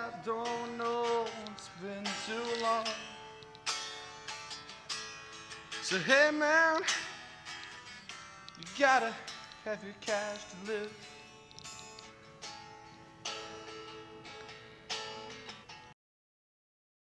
I don't know, it's been too long. So hey man, you gotta have your cash to live.